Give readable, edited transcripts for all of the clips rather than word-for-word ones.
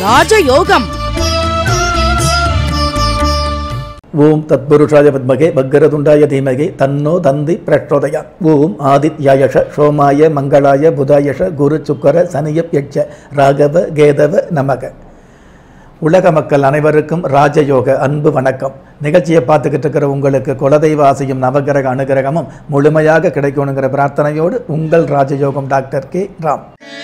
ராஜயோகம். ஓம் தத்புருஷாய பத்மகே வக்கரதுண்டாய தீமகே தன்னோ தந்தி பிரச்சோதயாத். ஓம் ஆதித்யாயஷ சோமாய மங்களாய புதாயஷ குரு சுக்கர சனியப் யட்ச ராகவ கேதவ நமக. உலக மக்கள் அனைவருக்கும் ராஜயோக அன்பு வணக்கம். நிகழ்ச்சியை பார்த்துக்கிட்டு இருக்கிற உங்களுக்கு குலதெய்வ ஆசையும் நவகிரக அனுகிரகமும் முழுமையாக கிடைக்கணுங்கிற பிரார்த்தனையோடு உங்கள் ராஜயோகம் டாக்டர் கே ராம்.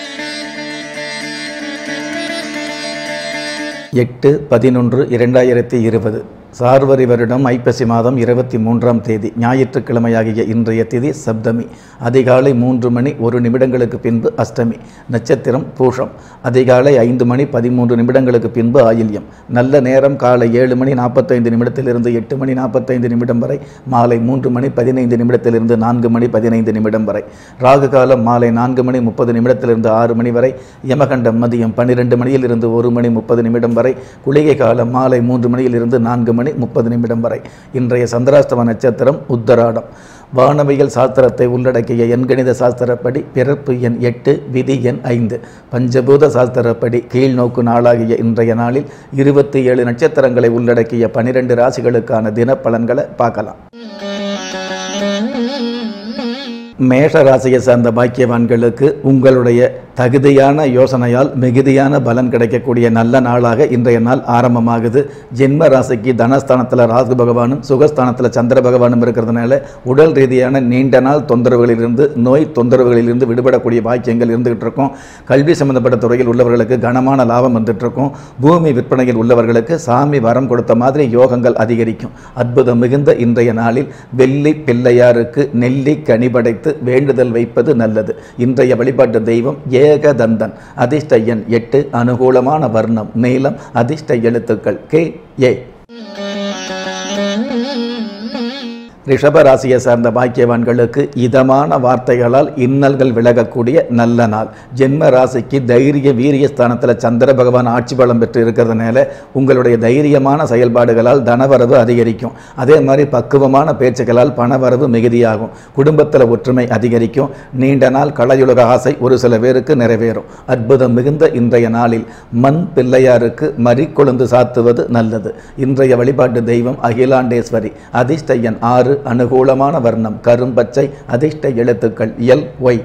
8/11/2020 சார்வரி வருடம் ஐப்பசி மாதம் 23ஆம் தேதி ஞாயிற்றுக்கிழமையாகிய இன்றைய திதி சப்தமி. அதிகாலை 3 மணி 1 நிமிடங்களுக்கு பின்பு அஷ்டமி. நட்சத்திரம் பூஷம். அதிகாலை 5 மணி 13 நிமிடங்களுக்கு பின்பு ஆயில்யம். நல்ல நேரம் காலை 7 மணி 45 நிமிடத்திலிருந்து 8 மணி 45 நிமிடம் வரை. மாலை 3 மணி 15 நிமிடத்திலிருந்து 4 மணி 15 நிமிடம் வரை. ராகு காலம் மாலை 4 மணி 30 நிமிடத்திலிருந்து 6 மணி வரை. யமகண்டம் மதியம் 12 மணியிலிருந்து 1 மணி 30 நிமிடம் வரை. குளிகை காலம் மாலை 3 மணியிலிருந்து 4 மணி 30 நிமிடம் வரை. இன்றைய சந்திராஷ்டம நட்சத்திரம் உத்தராடம். வானவியல் சாஸ்திரத்தை உள்ளடக்கிய எண்கணித சாஸ்திரப்படி பிறப்பு எண் 8, விதி எண் 5. பஞ்சபூத சாஸ்திரப்படி கீழ்நோக்கு நாளாகிய இன்றைய நாளில் 27 நட்சத்திரங்களை உள்ளடக்கிய 12 ராசிகளுக்கான தினப்பலன்களை பார்க்கலாம். மேஷ ராசியை சார்ந்த பாக்கியவான்களுக்கு உங்களுடைய தகுதியான யோசனையால் மிகுதியான பலன் கிடைக்கக்கூடிய நல்ல நாளாக இன்றைய நாள் ஆரம்பமாகுது. ஜென்ம ராசிக்கு தனஸ்தானத்தில் ராகு பகவானும் சுகஸ்தானத்தில் சந்திர பகவானும் இருக்கிறதுனால உடல் ரீதியான நீண்ட நாள் தொந்தரவுகளிலிருந்து நோய் தொந்தரவுகளிலிருந்து விடுபடக்கூடிய பாக்கியங்கள் இருந்துகிட்டு இருக்கும். கல்வி சம்பந்தப்பட்ட துறையில் உள்ளவர்களுக்கு கனமான லாபம் வந்துட்டு இருக்கும். பூமி விற்பனையில் உள்ளவர்களுக்கு சாமி வரம் கொடுத்த மாதிரி யோகங்கள் அதிகரிக்கும். அற்புதம் மிகுந்த இன்றைய நாளில் வெள்ளி பிள்ளையாருக்கு நெல்லி கனிபடைத்து வேண்டுதல் வைப்பது நல்லது. இன்றைய வழிபாட்டு தெய்வம் ஏகதந்தன். அதிர்ஷ்ட எண் 8. அனுகூலமான வர்ணம் நீலம். அதிர்ஷ்ட எழுத்துக்கள் KA. ரிஷப ராசியை சார்ந்த பாக்கியவான்களுக்கு இதமான வார்த்தைகளால் இன்னல்கள் விலகக்கூடிய நல்ல நாள். ஜென்ம ராசிக்கு தைரிய வீரிய ஸ்தானத்தில் சந்திர பகவான் ஆட்சி பலம் பெற்று இருக்கிறதுனால உங்களுடைய தைரியமான செயல்பாடுகளால் தனவரவு அதிகரிக்கும். அதே மாதிரி பக்குவமான பேச்சுக்களால் பணவரவு மிகுதியாகும். குடும்பத்தில் ஒற்றுமை அதிகரிக்கும். நீண்ட நாள் கலையுலக ஆசை ஒரு சில பேருக்கு நிறைவேறும். அற்புதம் மிகுந்த இன்றைய நாளில் மண் பிள்ளையாருக்கு மறிக்கொழுந்து சாத்துவது நல்லது. இன்றைய வழிபாட்டு தெய்வம் அகிலாண்டேஸ்வரி. அதிர்ஷ்ட எண் 6. அனுகூலமான வர்ணம் கரும்பச்சை. அதிர்ஷ்ட எழுத்துக்கள் LY.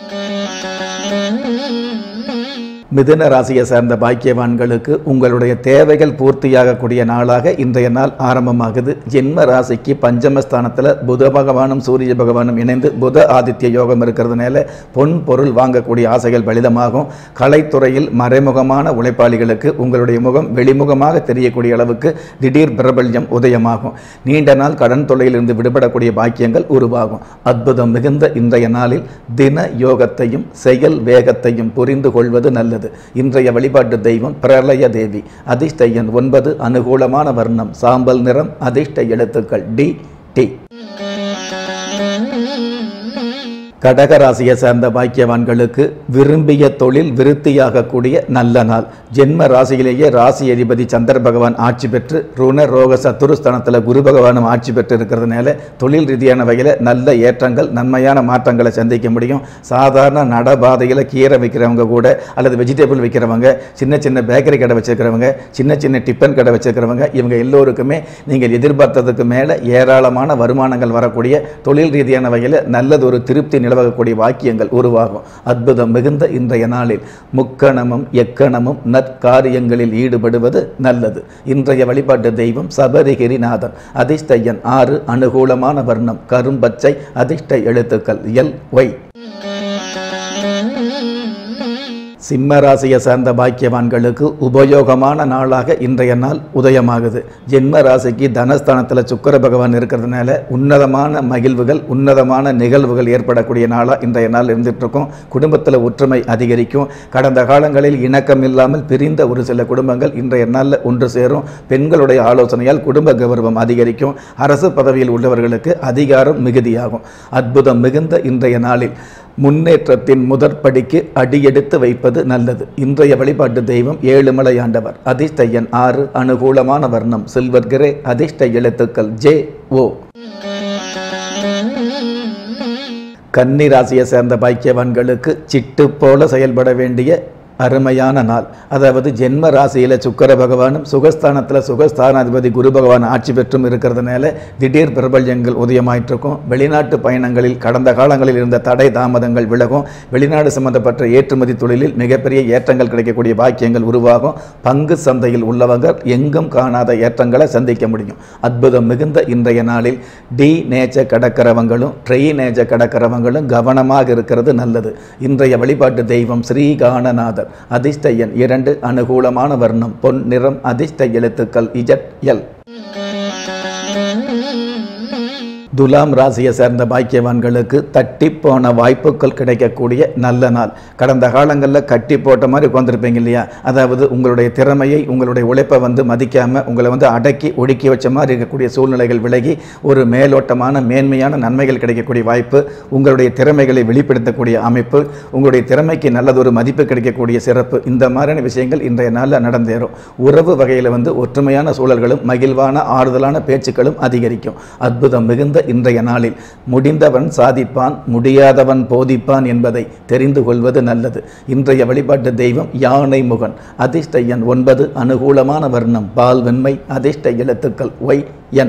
மிதுன ராசியை சார்ந்த பாக்கியவான்களுக்கு உங்களுடைய தேவைகள் பூர்த்தியாகக்கூடிய நாளாக இன்றைய நாள் ஆரம்பமாகுது. ஜென்ம ராசிக்கு பஞ்சமஸ்தானத்தில் புத பகவானும் சூரிய பகவானும் இணைந்து புத ஆதித்ய யோகம் இருக்கிறதுனால பொன் பொருள் வாங்கக்கூடிய ஆசைகள் பலிதமாகும். கலைத்துறையில் மறைமுகமான உழைப்பாளிகளுக்கு உங்களுடைய முகம் வெளிமுகமாக தெரியக்கூடிய அளவுக்கு திடீர் பிரபல்யம் உதயமாகும். நீண்ட நாள் கடன் தொல்லையிலிருந்து விடுபடக்கூடிய பாக்கியங்கள் உருவாகும். அற்புதம் மிகுந்த இன்றைய நாளில் தின யோகத்தையும் செயல் வேகத்தையும் புரிந்து கொள்வது நல்லது. இன்றைய வழிபாட்டு தெய்வம் பிரளய தேவி. அதிர்ஷ்ட எண் 9. அனுகூலமான வர்ணம் சாம்பல் நிறம். அதிர்ஷ்ட எழுத்துக்கள் DT. கடகராசியை சார்ந்த பாக்கியவான்களுக்கு விரும்பிய தொழில் விருத்தியாகக்கூடிய நல்ல நாள். ஜென்ம ராசியிலேயே ராசி அதிபதி சந்திர பகவான் ஆட்சி பெற்று ருண ரோக சத்துருஸ்தானத்தில் குரு பகவானும் ஆட்சி பெற்று இருக்கிறதுனால தொழில் ரீதியான வகையில் நல்ல ஏற்றங்கள் நன்மையான மாற்றங்களை சந்திக்க முடியும். சாதாரண நடபாதையில் கீரை விற்கிறவங்க கூட அல்லது வெஜிடபிள் விற்கிறவங்க, சின்ன சின்ன பேக்கரி கடை வச்சுருக்கிறவங்க, சின்ன சின்ன டிஃபன் கடை வச்சுருக்கிறவங்க, இவங்க எல்லோருக்குமே நீங்கள் எதிர்பார்த்ததுக்கு மேலே ஏராளமான வருமானங்கள் வரக்கூடிய தொழில் ரீதியான வகையில் நல்லதொரு திருப்தி நிலவக்கூடிய வாக்கியங்கள் உருவாகும். அற்புதம் மிகுந்த இன்றைய நாளில் முக்கணமும் எக்கணமும் நற்காரியங்களில் ஈடுபடுவது நல்லது. இன்றைய வழிபாட்டு தெய்வம் சபரிகிரிநாதன். அதிர்ஷ்ட எண் 6. அனுகூலமான வர்ணம் கரும்பச்சை. அதிர்ஷ்ட எழுத்துக்கள் LY. சிம்ம ராசியை சார்ந்த பாக்கியவான்களுக்கு உபயோகமான நாளாக இன்றைய நாள் உதயமாகுது. ஜென்ம ராசிக்கு தனஸ்தானத்தில் சுக்கிர பகவான் இருக்கிறதுனால உன்னதமான மகிழ்வுகள் உன்னதமான நிகழ்வுகள் ஏற்படக்கூடிய நாளாக இன்றைய நாள் இருந்துட்டு இருக்கும். குடும்பத்தில் ஒற்றுமை அதிகரிக்கும். கடந்த காலங்களில் இணக்கம் இல்லாமல் பிரிந்த ஒரு சில குடும்பங்கள் இன்றைய நாளில் ஒன்று சேரும். பெண்களுடைய ஆலோசனையால் குடும்ப கௌரவம் அதிகரிக்கும். அரசு பதவியில் உள்ளவர்களுக்கு அதிகாரம் மிகுதியாகும். அற்புதம் மிகுந்த இன்றைய நாளில் முன்னேற்றத்தின் முதற்படிக்கு அடியெடுத்து வைப்பது நல்லது. இன்றைய வழிபாட்டு தெய்வம் ஏழுமலையாண்டவர். அதிர்ஷ்ட எண் 6. அனுகூலமான வர்ணம் சில்வர் கிரே. அதிர்ஷ்ட எழுத்துக்கள் JO. கன்னி ராசியை சேர்ந்த பாக்கியவான்களுக்கு சிட்டு போல செயல்பட வேண்டிய அருமையான நாள். அதாவது ஜென்ம ராசியில் சுக்கிர பகவானும் சுகஸ்தானத்தில் சுகஸ்தானாதிபதி குரு பகவான் ஆட்சி பெற்றும் இருக்கிறதுனால திடீர் பிரபல்யங்கள் உதயமாயிட்டிருக்கும். வெளிநாட்டு பயணங்களில் கடந்த காலங்களில் இருந்த தடை தாமதங்கள் விலகும். வெளிநாடு சம்பந்தப்பட்ட ஏற்றுமதி தொழிலில் மிகப்பெரிய ஏற்றங்கள் கிடைக்கக்கூடிய பாக்கியங்கள் உருவாகும். பங்கு சந்தையில் உள்ளவர்கள் எங்கும் காணாத ஏற்றங்களை சந்திக்க முடியும். அற்புதம் மிகுந்த இன்றைய நாளில் டி நேச்ச கடக்கிறவங்களும் ட்ரை நேச்ச கடக்கிறவங்களும் கவனமாக இருக்கிறது நல்லது. இன்றைய வழிபாட்டு தெய்வம் ஸ்ரீகானநாதர். அதிர்ஷ்ட எண் 2, அனுகூலமான வர்ணம் பொன் நிறம், அதிர்ஷ்ட எழுத்துக்கள் ZL. துலாம் ராசியை சேர்ந்த பாக்கியவான்களுக்கு தட்டி போன வாய்ப்புகள் கிடைக்கக்கூடிய நல்ல நாள். கடந்த காலங்களில் கட்டி போட்ட மாதிரி உட்காந்துருப்பீங்க இல்லையா? அதாவது உங்களுடைய திறமையை உங்களுடைய உழைப்பை மதிக்காமல் உங்களை அடக்கி ஒடுக்கி வச்ச மாதிரி இருக்கக்கூடிய சூழ்நிலைகள் விலகி ஒரு மேலோட்டமான மேன்மையான நன்மைகள் கிடைக்கக்கூடிய வாய்ப்பு, உங்களுடைய திறமைகளை வெளிப்படுத்தக்கூடிய அமைப்பு, உங்களுடைய திறமைக்கு நல்லதொரு மதிப்பு கிடைக்கக்கூடிய சிறப்பு, இந்த மாதிரியான விஷயங்கள் இன்றைய நாளில் நடந்தேறும். உறவு வகையில் ஒற்றுமையான சூழல்களும் மகிழ்வான ஆறுதலான பேச்சுக்களும் அதிகரிக்கும். அற்புதம் மிகுந்த இன்றைய நாளில் முடிந்தவன் சாதிப்பான், முடியாதவன் போதிப்பான் என்பதை தெரிந்து கொள்வது நல்லது. இன்றைய வழிபாட்டு தெய்வம் யானை முகன். அதிர்ஷ்ட எண் 9, அனுகூலமான வர்ணம் பால் வெண்மை, அதிர்ஷ்ட எழுத்துக்கள் YN.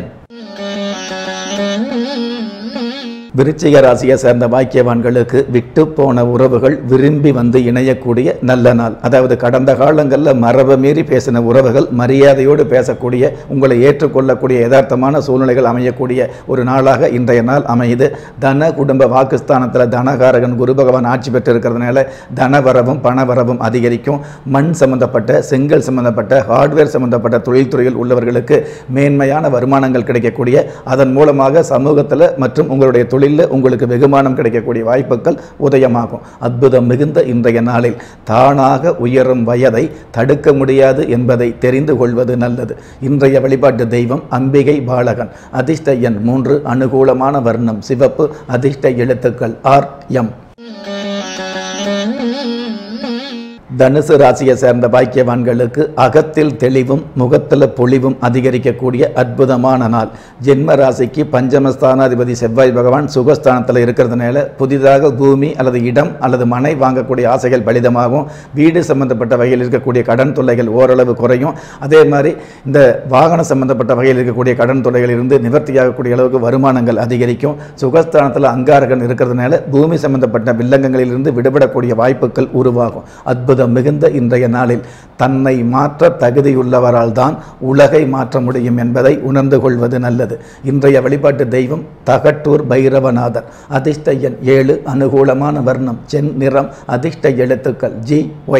விருச்சிக ராசியை சேர்ந்த பாக்கியவான்களுக்கு விட்டு போன உறவுகள் விரும்பி இணையக்கூடிய நல்ல நாள். அதாவது கடந்த காலங்களில் மரபு மீறி பேசின உறவுகள் மரியாதையோடு பேசக்கூடிய, உங்களை ஏற்றுக்கொள்ளக்கூடிய யதார்த்தமான சூழ்நிலைகள் அமையக்கூடிய ஒரு நாளாக இன்றைய நாள் அமையுது. தன குடும்ப வாக்குஸ்தானத்தில் தனகாரகன் குரு பகவான் ஆட்சி பெற்று இருக்கிறதுனால தனவரவும் பணவரவும் அதிகரிக்கும். மண் சம்பந்தப்பட்ட, செங்கல் சம்பந்தப்பட்ட, ஹார்ட்வேர் சம்பந்தப்பட்ட தொழில்துறையில் உள்ளவர்களுக்கு மேன்மையான வருமானங்கள் கிடைக்கக்கூடிய, அதன் மூலமாக சமூகத்தில் மற்றும் உங்களுடைய தொழில் உங்களுக்கு வெகுமானம் கிடைக்கக்கூடிய வாய்ப்புகள் உதயமாகும். அற்புதம் மிகுந்த இன்றைய நாளில் தானாக உயரும் வயதை தடுக்க முடியாது என்பதை தெரிந்து கொள்வது நல்லது. இன்றைய வழிபாட்டு தெய்வம் அம்பிகை பாலகன். அதிர்ஷ்ட எண் 3, அனுகூலமான வர்ணம் சிவப்பு, அதிர்ஷ்ட எழுத்துக்கள் RM. தனுசு ராசியை சேர்ந்த பாக்கியவான்களுக்கு அகத்தில் தெளிவும் முகத்தில் பொலிவும் அதிகரிக்கக்கூடிய அற்புதமான நாள். ஜென்ம ராசிக்கு பஞ்சமஸ்தானாதிபதி செவ்வாய் பகவான் சுகஸ்தானத்தில் இருக்கிறதுனால புதிதாக பூமி அல்லது இடம் அல்லது மனை வாங்கக்கூடிய ஆசைகள் பலிதமாகும். வீடு சம்பந்தப்பட்ட வகையில் இருக்கக்கூடிய கடன் தொல்லைகள் ஓரளவு குறையும். அதே மாதிரி இந்த வாகன சம்பந்தப்பட்ட வகையில் இருக்கக்கூடிய கடன் தொல்லைகளில் இருந்து நிவர்த்தியாகக்கூடிய அளவுக்கு வருமானங்கள் அதிகரிக்கும். சுகஸ்தானத்தில் அங்காரகன் இருக்கிறதுனால பூமி சம்பந்தப்பட்ட வில்லங்கங்களிலிருந்து விடுபடக்கூடிய வாய்ப்புகள் உருவாகும். அற்புதம் மிகுந்த இன்றைய நாளில் தன்னை மாற்ற தகுதியுள்ளவரால் தான் உலகை மாற்ற முடியும் என்பதை உணர்ந்து கொள்வது நல்லது. இன்றைய வழிபாட்டு தெய்வம் தகட்டூர் பைரவநாதர். அதிர்ஷ்ட எண் 7, அனுகூலமான வர்ணம் சென் நிறம், அதிர்ஷ்ட எழுத்துக்கள் GY.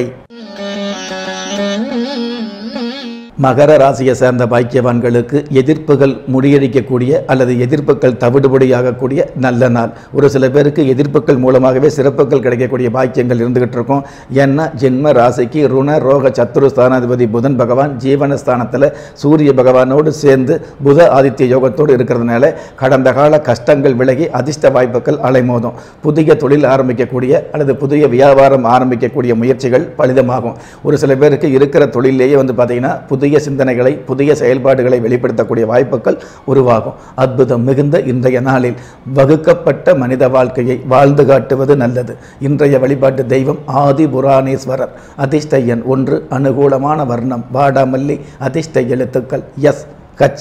மகர ராசியை சேர்ந்த பாக்கியவான்களுக்கு எதிர்ப்புகள் முறியடிக்கக்கூடிய அல்லது எதிர்ப்புகள் தவிடுபடியாகக்கூடிய நல்ல நாள். ஒரு சில பேருக்கு எதிர்ப்புகள் மூலமாகவே சிறப்புகள் கிடைக்கக்கூடிய பாக்கியங்கள் இருந்துகிட்டு இருக்கும். ஏன்னா ஜென்ம ராசிக்கு ருண ரோக சத்துரு ஸ்தானாதிபதி புதன் பகவான் ஜீவனஸ்தானத்தில் சூரிய பகவானோடு சேர்ந்து புத ஆதித்ய யோகத்தோடு இருக்கிறதுனால கடந்த கால கஷ்டங்கள் விலகி அதிர்ஷ்ட வாய்ப்புகள் அலைமோதும். புதிய தொழில் ஆரம்பிக்கக்கூடிய அல்லது புதிய வியாபாரம் ஆரம்பிக்கக்கூடிய முயற்சிகள் பலிதமாகும். ஒரு சில பேருக்கு இருக்கிற தொழிலேயே பார்த்தீங்கன்னா புதிய சிந்தனைகளை, புதிய செயல்பாடுகளை வெளிப்படுத்தக்கூடிய வாய்ப்புகள் உருவாகும். அற்புதம் மிகுந்த இன்றைய நாளில் வகுக்கப்பட்ட மனித வாழ்க்கையை வாழ்ந்து காட்டுவது நல்லது. இன்றைய வழிபாட்டு தெய்வம் ஆதி புராணேஸ்வரர். அதிர்ஷ்ட எண் 1, அனுகூலமான வர்ணம் வாடாமல்லி, அதிர்ஷ்ட எழுத்துக்கள் SH.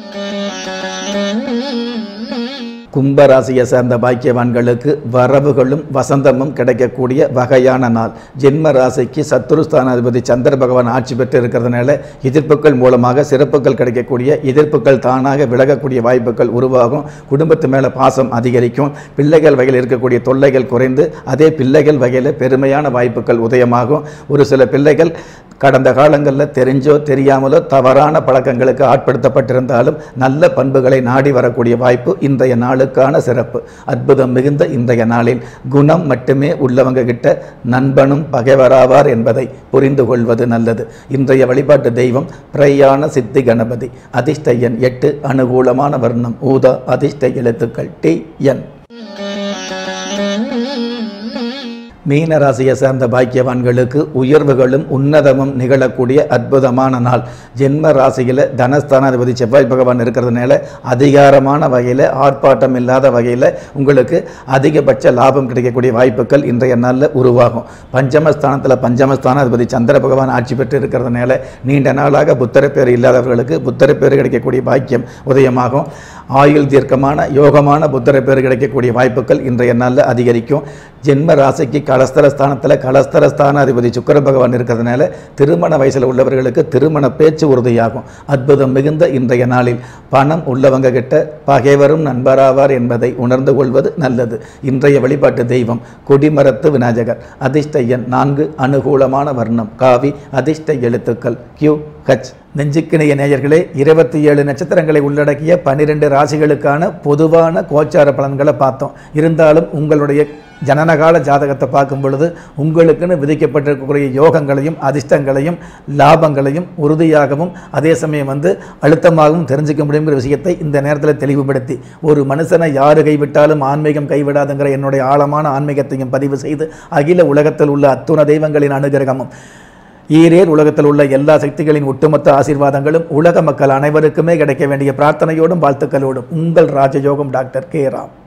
கும்பராசியை சேர்ந்த பாக்கியவான்களுக்கு வரவுகளும் வசந்தமும் கிடைக்கக்கூடிய வகையான நாள். ஜென்ம ராசிக்கு சத்துருஸ்தானாதிபதி சந்திர பகவான் ஆட்சி பெற்று இருக்கிறதுனால எதிர்ப்புகள் மூலமாக சிறப்புகள் கிடைக்கக்கூடிய, எதிர்ப்புகள் தானாக விலகக்கூடிய வாய்ப்புகள் உருவாகும். குடும்பத்து மேலே பாசம் அதிகரிக்கும். பிள்ளைகள் வகையில் இருக்கக்கூடிய தொல்லைகள் குறைந்து அதே பிள்ளைகள் வகையில் பெருமையான வாய்ப்புகள் உதயமாகும். ஒரு சில பிள்ளைகள் கடந்த காலங்களில் தெரிஞ்சோ தெரியாமலோ தவறான பழக்கங்களுக்கு ஆட்படுத்தப்பட்டிருந்தாலும் நல்ல பண்புகளை நாடி வரக்கூடிய வாய்ப்பு இன்றைய நாளுக்கான சிறப்பு. அற்புதம் மிகுந்த இன்றைய நாளில் குணம் மட்டுமே உள்ளவங்க கிட்ட நண்பனும் பகைவராவார் என்பதை புரிந்து கொள்வது நல்லது. இன்றைய வழிபாட்டு தெய்வம் பிரயாண சித்தி கணபதி. அதிர்ஷ்ட எண் 8, அனுகூலமான வர்ணம் ஊதா, அதிர்ஷ்ட எழுத்துக்கள் TN. மீன ராசியை சார்ந்த பாக்கியவான்களுக்கு உயர்வுகளும் உன்னதமும் நிகழக்கூடிய அற்புதமான நாள். ஜென்ம ராசியில் தனஸ்தானாதிபதி செவ்வாய் பகவான் இருக்கிறதுனால அதிகாரமான வகையில் ஆர்ப்பாட்டம் இல்லாத வகையில் உங்களுக்கு அதிகபட்ச லாபம் கிடைக்கக்கூடிய வாய்ப்புகள் இன்றைய நாளில் உருவாகும். பஞ்சமஸ்தானாதிபதி சந்திர பகவான் ஆட்சி பெற்று இருக்கிறதுனால நீண்ட நாளாக புத்திரப்பேறு இல்லாதவர்களுக்கு புத்திரப்பேறு கிடைக்கக்கூடிய பாக்கியம் உதயமாகும். ஆயுள் தீர்க்கமான யோகமான புத்திரப்பேறு கிடைக்கக்கூடிய வாய்ப்புகள் இன்றைய நாளில் அதிகரிக்கும். ஜென்ம ராசிக்கு கலஸ்தரஸ்தானாதிபதி சுக்கிர பகவான் இருக்கிறதுனால திருமண வயசில் உள்ளவர்களுக்கு திருமண பேச்சு உறுதியாகும். அற்புதம் மிகுந்த இன்றைய நாளில் பணம் உள்ளவங்க கிட்ட பகைவரும் நண்பராவார் என்பதை உணர்ந்து கொள்வது நல்லது. இன்றைய வழிபாட்டு தெய்வம் கொடிமரத்து விநாயகர். அதிர்ஷ்ட எண் 4, அனுகூலமான வர்ணம் காவி, அதிர்ஷ்ட எழுத்துக்கள் QH. நெஞ்சுக்கிணைய நேயர்களே, 27 நட்சத்திரங்களை உள்ளடக்கிய 12 ராசிகளுக்கான பொதுவான கோச்சார பலன்களை பார்த்தோம். இருந்தாலும் உங்களுடைய ஜனனகால ஜாதகத்தை பார்க்கும் பொழுது உங்களுக்குன்னு விதிக்கப்பட்டிருக்கக்கூடிய யோகங்களையும் அதிர்ஷ்டங்களையும் லாபங்களையும் உறுதியாகவும் அதே சமயம் அழுத்தமாகவும் தெரிஞ்சுக்க முடியுங்கிற விஷயத்தை இந்த நேரத்தில் தெளிவுபடுத்தி, ஒரு மனுஷனை யாரு கைவிட்டாலும் ஆன்மீகம் கைவிடாதுங்கிற என்னுடைய ஆழமான ஆன்மீகத்தையும் பதிவு செய்து அகில உலகத்தில் உள்ள அத்துண தெய்வங்களின் அனுகிரகமும் ஈரேர் உலகத்தில் உள்ள எல்லா சக்திகளின் ஒட்டுமொத்த ஆசீர்வாதங்களும் உலக மக்கள் அனைவருக்குமே கிடைக்க வேண்டிய பிரார்த்தனையோடும் வாழ்த்துக்களோடும் உங்கள் ராஜயோகம் டாக்டர் K. ராம்.